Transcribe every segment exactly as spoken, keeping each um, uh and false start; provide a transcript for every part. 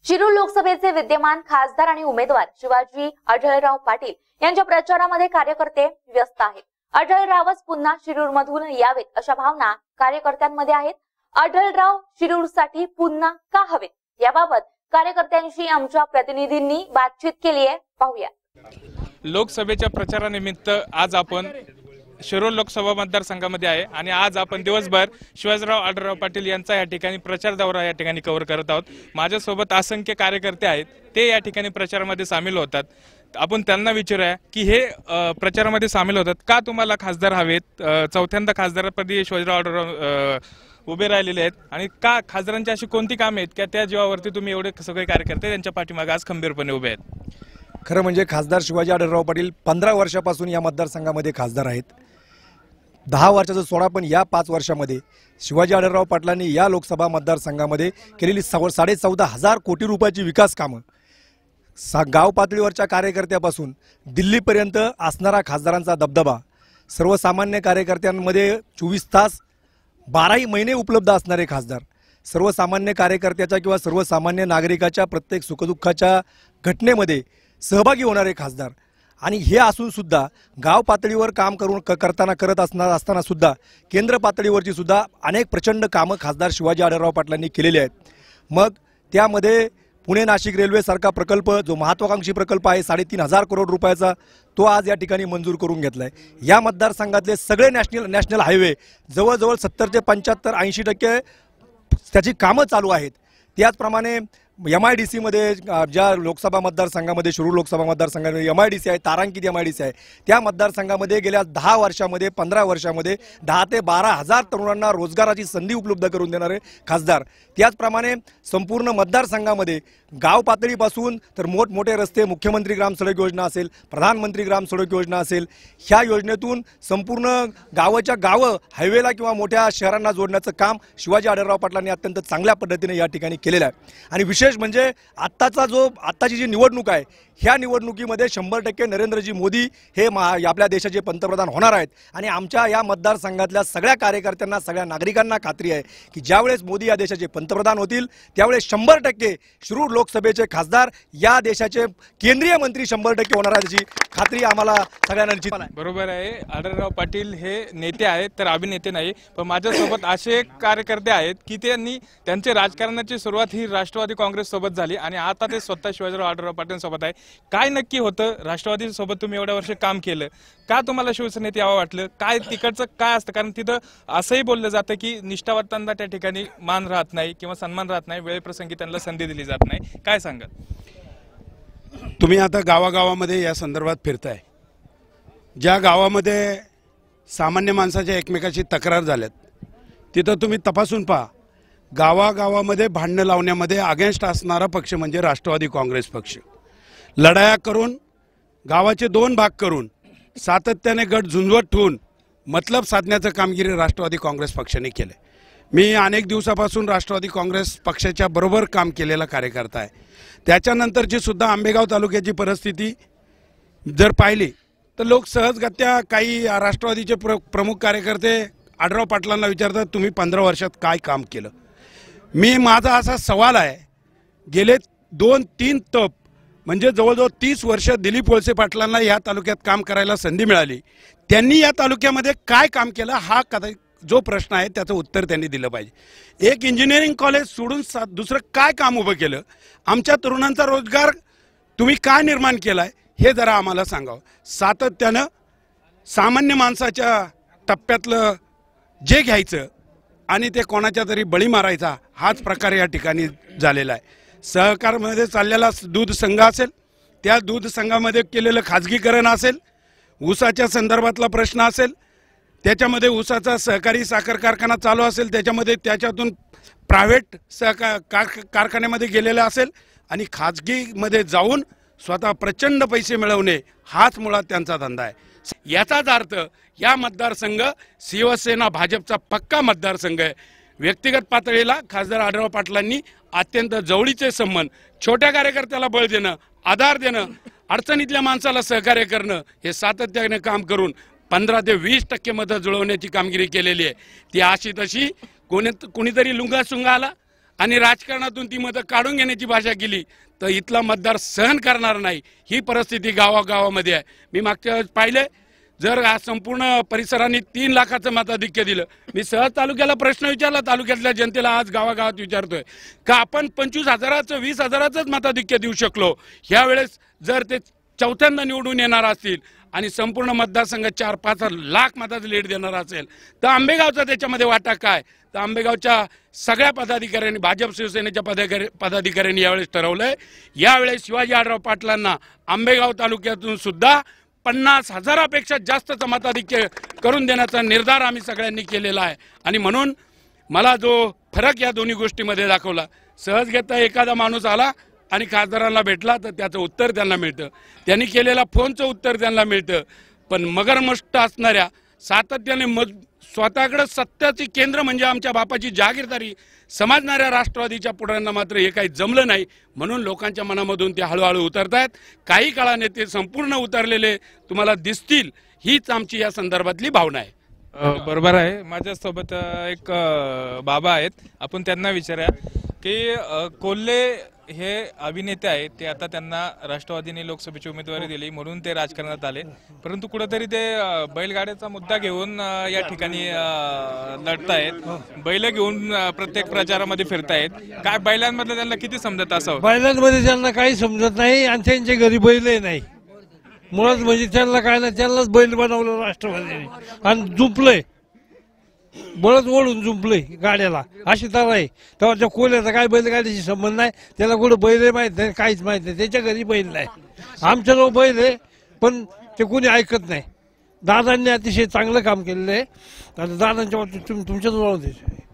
शिरूर लोकसभेचे विद्यमान खासदार आणि उमेदवार शिवाजी आढळराव पाटील यांच्या प्रचारामध्ये कार्यकर्ते व्यस्त आहेत। आढळरावच पुन्हा शिरूरमधून यावेत अशा भावना कार्यकर्त्यांमध्ये आहेत। आढळराव शिरूरसाठी पुन्हा का हवेत याबाबत कार्यकर्त्यांशी आमच्या प्रतिनिधींनी बातचीत केली आहे, पाहूया। लोकसभेच्या प्रचारानिमित्त आज आपण शिरूर लोकसभा मतदारसंघामध्ये आहे आणि आज आपण दिवसभर शिवाजीराव आढळराव पाटील यांचा या ठिकाणी प्रचार दौरा या ठिकाणी कव्हर करत आहोत। माझ्यासोबत असंख्य कार्यकर्ते आहेत, ते या ठिकाणी प्रचारामध्ये सामील होतात। आपण त्यांना विचारूया की हे प्रचारामध्ये सामील होतात का, तुम्हाला खासदार हवेत, चौथ्यांदा खासदारपदी शिवाजीराव आढळराव उभे राहिलेले आहेत आणि का खासदारांची अशी कोणती कामे आहेत की त्या जीवावरती तुम्ही एवढे सगळे कार्यकर्ते त्यांच्या पाठीमागे आज खंबीरपणे उभे आहेत? खरं म्हणजे खासदार शिवाजी आढळराव पाटील पंधरा वर्षापासून या मतदारसंघामध्ये खासदार आहेत। दहा वर्षाचा सोडा, पण या पाच वर्षामध्ये शिवाजी आढळराव पाटलांनी या लोकसभा मतदारसंघामध्ये केलेली साडे चौदा हजार कोटी रुपयाची विकास कामं, सा गाव पातळीवरच्या कार्यकर्त्यापासून दिल्लीपर्यंत असणारा खासदारांचा दबदबा, सर्वसामान्य कार्यकर्त्यांमध्ये चोवीस तास बाराही महिने उपलब्ध असणारे खासदार, सर्वसामान्य कार्यकर्त्याच्या किंवा सर्वसामान्य नागरिकाच्या प्रत्येक सुखदुःखाच्या घटनेमध्ये सहभागी होणारे खासदार, आणि हे असून सुद्धा गाव पातळीवर काम करून करताना करत असणार असताना सुद्धा केंद्र पातळीवरची सुद्धा अनेक प्रचंड कामं खासदार शिवाजी आढळराव पाटलांनी केलेली आहेत। मग त्यामध्ये पुणे नाशिक रेल्वेसारखा प्रकल्प, जो महत्त्वाकांक्षी प्रकल्प आहे साडेतीन हजार करोड रुपयाचा, तो आज या ठिकाणी मंजूर करून घेतला आहे। या मतदारसंघातले सगळे नॅशनल नॅशनल हायवे जवळजवळ सत्तर ते पंच्याहत्तर ऐंशी टक्के त्याची कामं चालू आहेत। त्याचप्रमाणे एम आय डी सीमध्ये ज्या लोकसभा मतदारसंघामध्ये शिरूर लोकसभा मतदारसंघामध्ये एम आय डी सी आहे, तारांकित एम आय डी सी आहे, त्या मतदारसंघामध्ये गेल्या दहा वर्षामध्ये पंधरा वर्षामध्ये दहा ते बारा हजार तरुणांना रोजगाराची संधी उपलब्ध करून देणारे खासदार। त्याचप्रमाणे संपूर्ण मतदारसंघामध्ये गाव पातळीपासून तर मोठमोठे रस्ते, मुख्यमंत्री ग्राम सडक योजना असेल, प्रधानमंत्री ग्राम सडक योजना असेल, ह्या योजनेतून संपूर्ण गावाच्या गावं हायवेला किंवा मोठ्या शहरांना जोडण्याचं काम शिवाजी आढळराव पाटलांनी अत्यंत चांगल्या पद्धतीने या ठिकाणी केलेलं आहे। आणि विशेष म्हणजे आत्ताचा जो आत्ताची जी निवडणूक आहे, ह्या निवडणुकीमध्ये शंभर टक्के नरेंद्रजी मोदी हे आपल्या देशाचे पंतप्रधान होणार आहेत। आणि आमच्या या मतदारसंघातल्या सगळ्या कार्यकर्त्यांना, सगळ्या नागरिकांना खात्री आहे की ज्यावेळेस मोदी या देशाचे पंतप्रधान होतील त्यावेळेस शंभर टक्के शिरूर लोकसभेचे खासदार या देशाचे केंद्रीय मंत्री शंभर टक्के होणार याची खात्री आम्हाला सगळ्यांना निश्चित आहे। बरोबर आहे, आढळराव पाटील हे नेते आहेत तर अभिनेते नाही, पण माझ्यासोबत असे कार्यकर्ते आहेत की त्यांनी त्यांचे राजकारणाची सुरुवात ही राष्ट्रवादी काँग्रेस सोबत झाली आणि आता ते स्वतः शिवाजीराव आढळराव पाटील सोबत आहे। काय नक्की होतं, राष्ट्रवादी सोबत तुम्ही एवढ्या वर्ष काम केलं, का तुम्हाला शिवसेनेत यावं वाटलं, काय तिकडचं काय असतं? कारण तिथं असंही बोललं जातं की निष्ठावंतांना त्या ठिकाणी मान राहत नाही किंवा सन्मान राहत नाही, वेळेप्रसंगी त्यांना संधी दिली जात नाही, काय सांगाल? तुम्ही आता गावागावामध्ये या संदर्भात फिरताय, ज्या गावामध्ये सामान्य माणसाच्या एकमेकाशी तक्रार झाल्यात तिथं तुम्ही तपासून पहा, गावागावामध्ये भांडणं लावण्यामध्ये अगेन्स्ट असणारा पक्ष म्हणजे राष्ट्रवादी काँग्रेस पक्ष। लढाया करून, गावाचे दोन भाग करून, सातत्याने गट झुंजवत ठेवून मतलब साधण्याचं कामगिरी राष्ट्रवादी काँग्रेस पक्षाने केलं। मी अनेक दिवसापासून राष्ट्रवादी काँग्रेस पक्षाच्या बरोबर काम केलेला कार्यकर्ता आहे। त्याच्यानंतरची सुद्धा आंबेगाव तालुक्याची परिस्थिती जर पाहिली तर लोक सहजगत्या काही राष्ट्रवादीचे प्र प्रमुख कार्यकर्ते आढळराव पाटलांना विचारतात, तुम्ही पंधरा वर्षात काय काम केलं? मी माझा असा सवाल आहे, गेले दोन तीन तप म्हणजे जवळजवळ तीस वर्ष दिलीप वळसे पाटलांना या तालुक्यात काम करायला संधी मिळाली, त्यांनी या तालुक्यामध्ये काय काम केलं हा कदा जो प्रश्न आहे त्याचं उत्तर त्यांनी दिलं पाहिजे। एक इंजिनिअरिंग कॉलेज सोडून दुसरं काय काम उभं केलं, आमच्या तरुणांचा रोजगार तुम्ही काय निर्माण केलाय हे जरा आम्हाला सांगावं। सातत्यानं सामान्य माणसाच्या टप्प्यातलं जे घ्यायचं आणि ते कोणाच्या तरी बळी मारायचा हाच प्रकार या ठिकाणी झालेला आहे। सहकारमध्ये चाललेला दूध संघ असेल, त्या दूध संघामध्ये केलेलं खाजगीकरण असेल, ऊसाच्या संदर्भातला प्रश्न असेल, त्याच्यामध्ये ऊसाचा सहकारी साखर कारखाना चालू असेल, त्याच्यामध्ये त्याच्यातून प्रायव्हेट सहकार कारखान्यामध्ये गेलेला असेल आणि खाजगीमध्ये जाऊन स्वतः प्रचंड पैसे मिळवणे हाच मुळात त्यांचा धंदा आहे। याचाच अर्थ या मतदारसंघ शिवसेना भाजपचा पक्का मतदारसंघ आहे। व्यक्तिगत पातळीला खासदार आढळराव पाटलांनी अत्यंत जवळीचे संबंध, छोट्या कार्यकर्त्याला बळ देणं, आधार देणं, अडचणीतल्या माणसाला सहकार्य करणं हे सातत्याने काम करून पंधरा ते वीस टक्के मतं जुळवण्याची कामगिरी केलेली आहे। ती अशी तशी कोणी कोणीतरी लुंगा सुंगा आला आणि राजकारणातून ती मतं काढून घेण्याची भाषा केली तर इथला मतदार सहन करणार नाही। ही परिस्थिती गावागावामध्ये आहे। मी मागच्या वेळेस पाहिले, जर आज संपूर्ण परिसराने तीन लाखाचं मताधिक्य दिलं, मी सहज तालुक्याला प्रश्न विचारला, तालुक्यातल्या जनतेला आज गावागावात विचारतोय का आपण पंचवीस हजाराचं वीस हजाराचंच मताधिक्य देऊ शकलो, ह्यावेळेस जर ते चौथ्यांदा निवडून येणार असतील आणि संपूर्ण मतदारसंघ चार पाच लाख मताचं लीड देणार असेल तर आंबेगावचा त्याच्यामध्ये वाटा काय? तर आंबेगावच्या सगळ्या पदाधिकाऱ्यांनी, भाजप शिवसेनेच्या पदाधिकारी पदाधिकाऱ्यांनी यावेळेस ठरवलंय, यावेळेस शिवाजी आढळराव पाटलांना आंबेगाव तालुक्यातून सुद्धा पन्नास हजारापेक्षा जास्तचं मताधिक्य करून देण्याचा निर्धार आम्ही सगळ्यांनी केलेला आहे। आणि म्हणून मला जो फरक या दोन्ही गोष्टीमध्ये दाखवला, सहज घेता एखादा माणूस आला आणि खासदारांना भेटला तर त्याचं उत्तर त्यांना मिळतं, त्यांनी केलेला फोनचं उत्तर त्यांना मिळतं, पण मगरमष्ट असणाऱ्या सातत्याने मज स्वतःकडे सत्याची केंद्र म्हणजे आमच्या बापाची जागीरदारी समजणाऱ्या राष्ट्रवादीच्या पुढाऱ्यांना मात्र हे काही जमलं नाही, म्हणून लोकांच्या मनामधून ते हळूहळू उतरत आहेत। काही काळाने ते संपूर्ण उतरलेले तुम्हाला दिसतील, हीच आमची या संदर्भातली भावना आहे। अ, बरोबर आहे। माझ्यासोबत अ, एक अ, बाबा आहेत, आपण त्यांना विचारूया की अ, कोल्हे हे अभिनेते आहेत, ते आता त्यांना राष्ट्रवादीने लोकसभेची उमेदवारी दिली म्हणून ते राजकारणात आले, परंतु कुठेतरी ते अ, बैलगाड्याचा मुद्दा घेऊन अ, या ठिकाणी अ, लढतायत, बैल घेऊन अ, प्रत्येक प्रचारामध्ये फिरतायत। काय बैलांमधलं त्यांना किती समजत असावं? बैलांमध्ये त्यांना काही समजत नाही आणि त्यांच्या घरी बैलही नाही मुळात, म्हणजे त्यांना काय नाही, त्यांनाच बैल बनवलं राष्ट्रवादीने आणि जुंपलंय, बळच ओढून जुंपलंय गाड्याला, अशी तर आहे। तेव्हा त्या कोल्याचा काय बैलगाडीशी संबंध नाही, त्याला कुठं बैल माहित नाही, काहीच माहित नाही, त्याच्या घरी बैल नाही। आमच्या जवळ बैल आहे पण ते कोणी ऐकत नाही। दादांनी अतिशय चांगलं काम केलेलं आहे आणि दादांच्या बाबतीत तुम तुमच्या जवळ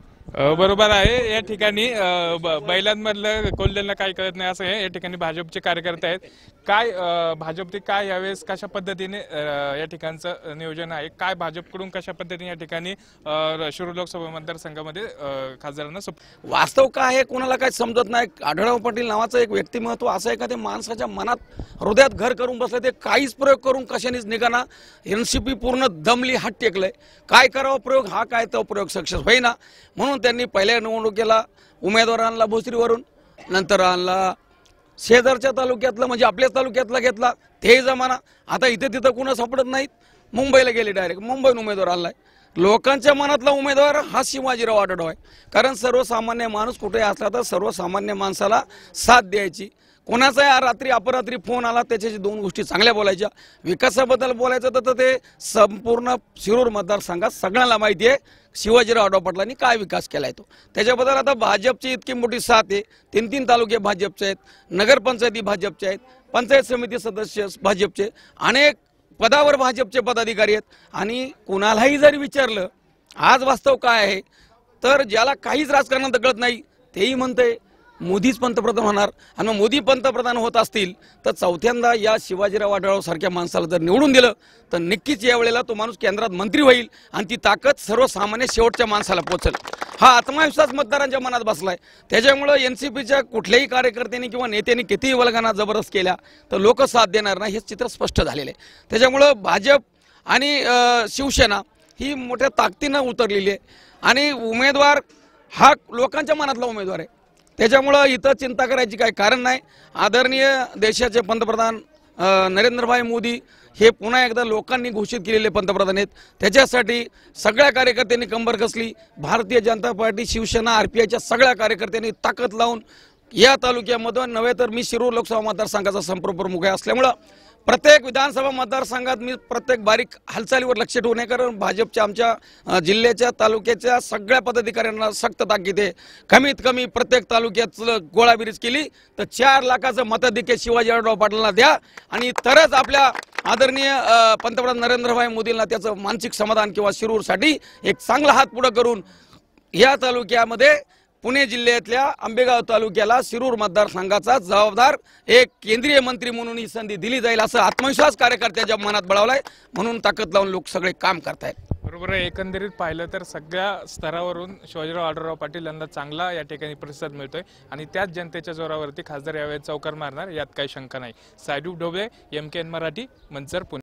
अ, बरोबर आहे। या ठिकाणी अ, ब- बैलांमधलं कोल्हेला काय कळत नाही असं आहे। या ठिकाणी भाजपचे कार्यकर्ते आहेत, काय अ, भाजपचे काय यावेळेस कशा पद्धतीने अ, या ठिकाणचं नियोजन आहे, काय भाजपकडून कशा पद्धतीने या ठिकाणी अ, शिरूर लोकसभा मतदारसंघामध्ये अ, खासदारांना सोप वास्तव काय आहे कोणाला काय समजत नाही। आढळराव पाटील नावाचं एक व्यक्तिमत्व असं आहे का ते माणसाच्या मनात हृदयात घर करून बसलं, ते काहीच प्रयोग करून कशानेच निघाना। एनसीपी पूर्ण दमली, हात टेकलंय, काय करावं प्रयोग, हा काय तो प्रयोग सक्सेस होईना, म्हणून त्यांनी पहिल्या निवडणुकीला उमेदवार आणला भोसरीवरून, नंतर आणला शेजारच्या तालुक्यातलं म्हणजे आपल्याच तालुक्यातला घेतला, ते जमाना आता इथे तिथं कुणा सापडत नाहीत, मुंबईला गेले डायरेक्ट, मुंबईहून उमेदवार आणलाय। लोकांच्या मनातला उमेदवार हा शिवाजीराव आढळराव आहे, कारण सर्वसामान्य माणूस कुठे असला तर सर्वसामान्य माणसाला साथ द्यायची। कोणाचा या रात्री अपरात्री फोन आला त्याच्याशी दोन गोष्टी चांगल्या बोलायच्या, विकासाबद्दल बोलायचं तर ते संपूर्ण शिरूर मतदारसंघात सगळ्यांना माहिती आहे शिवाजीराव आढळराव पाटलांनी काय विकास केलाय तो। त्याच्याबद्दल आता भाजपची इतकी मोठी साथ आहे, तीन तीन तालुके भाजपचे आहेत, नगरपंचायती भाजपचे आहेत, पंचायत समिती सदस्य भाजपचे, अनेक पदावर भाजपचे पदाधिकारी आहेत। आणि कुणालाही जरी विचारलं आज वास्तव काय आहे तर ज्याला काहीच राजकारणात कळत नाही तेही म्हणते मोदीच पंतप्रधान होणार, आणि मग मोदी पंतप्रधान होत असतील तर चौथ्यांदा या शिवाजीराव आढळराव सारख्या माणसाला जर निवडून दिलं तर नक्कीच यावेळेला तो माणूस केंद्रात मंत्री होईल आणि ती ताकद सर्वसामान्य शेवटच्या माणसाला पोचेल। हा आत्मविश्वास मतदारांच्या मनात बसलाय। त्याच्यामुळे एनसीपीच्या कुठल्याही कार्यकर्त्यांनी किंवा नेत्यांनी कितीही वल्गना जबरदस्त केल्या तर लोक साथ देणार नाही, हे चित्र स्पष्ट झालेलं आहे। त्याच्यामुळे भाजप आणि शिवसेना ही मोठ्या ताकदीनं उतरलेली आहे आणि उमेदवार हा लोकांच्या मनातला उमेदवार आहे। त्याच्यामुळं इथं चिंता करायची काही कारण नाही। आदरणीय देशाचे पंतप्रधान नरेंद्रभाई मोदी हे पुन्हा एकदा लोकांनी घोषित केलेले पंतप्रधान आहेत, त्याच्यासाठी सगळ्या कार्यकर्त्यांनी कंबर कसली। भारतीय जनता पार्टी, शिवसेना, आरपीआयच्या सगळ्या कार्यकर्त्यांनी ताकद लावून या तालुक्यामधून नव्हे तर मी शिरूर लोकसभा मतदारसंघाचा संप्रमुख आहे असल्यामुळं प्रत्येक विधानसभा मतदारसंघात मी प्रत्येक बारीक हालचालीवर लक्ष ठेवू नये, कारण भाजपच्या आमच्या जिल्ह्याच्या तालुक्याच्या सगळ्या पदाधिकाऱ्यांना सक्त ताकीद आहे। कमीत कमी प्रत्येक तालुक्यात गोळाबिरीज केली तर चार लाखाचं मताधिक्य शिवाजी आढळराव पाटलांना द्या आणि तरच आपल्या आदरणीय पंतप्रधान नरेंद्रभाई मोदींना त्याचं मानसिक समाधान किंवा शिरूरसाठी एक चांगला हात पुढे करून या तालुक्यामध्ये पुणे जिल्ह्यातल्या आंबेगाव तालुक्याला शिरूर मतदारसंघाचा जबाबदार एक केंद्रीय मंत्री म्हणून ही संधी दिली जाईल असं आत्मविश्वास कार्यकर्त्यांच्या मनात बळावलाय, म्हणून ताकद लावून लोक सगळे काम करतायत। बरोबर आहे। एकंदरीत पाहिलं तर सगळ्या स्तरावरून शिवाजीराव आढळराव पाटील यांना चांगला या ठिकाणी प्रतिसाद मिळतोय आणि त्याच जनतेच्या जोरावरती खासदार यावेळी चौकार मारणार यात काही शंका नाही। Saidu Dhoble, M K N Marathi, Manchar, Pune.